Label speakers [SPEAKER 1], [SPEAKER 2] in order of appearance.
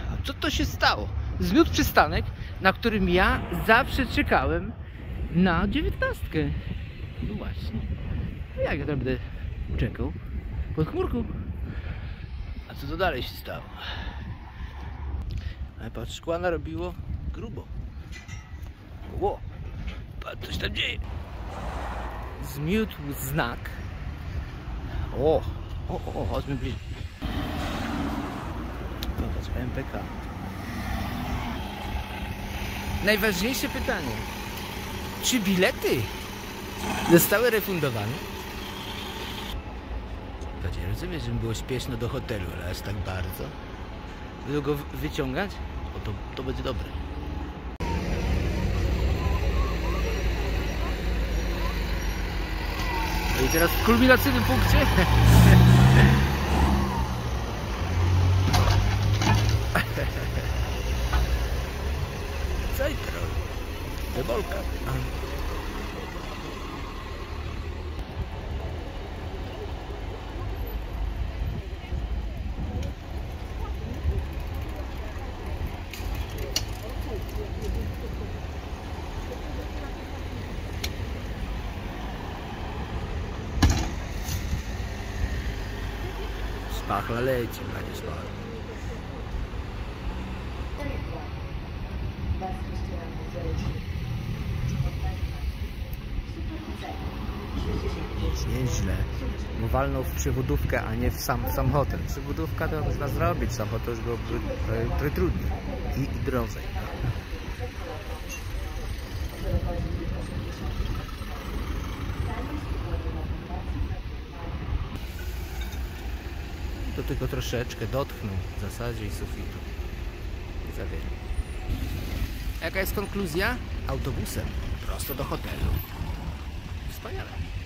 [SPEAKER 1] Co to się stało? Zmiótł przystanek, na którym ja zawsze czekałem na 19. No właśnie. Jak ja tam będę czekał? Pod chmurką. A co to dalej się stało? Ale patrz, szkła narobiło grubo. Ło! Patrz, coś tam dzieje. Zmiótł znak. Chodźmy bliżej. Popatrz, MPK. Najważniejsze pytanie. Czy bilety zostały refundowane? Ja rozumiem, że było śpieszno do hotelu, ale aż tak bardzo. Będą go wyciągać? O, to będzie dobre. No i teraz w kulminacyjnym punkcie. Co i to robi? Debolka. Szpachla leci, panie szpachla. Nieźle. No walnął w przewodówkę, a nie w sam hotel. Przewodówka to można zrobić, sam hotel już byłoby trochę trudniej i drożej. To tylko troszeczkę dotknął w zasadzie i sufitu. I za wiele. Jaka jest konkluzja? Autobusem prosto do hotelu. Wspaniale.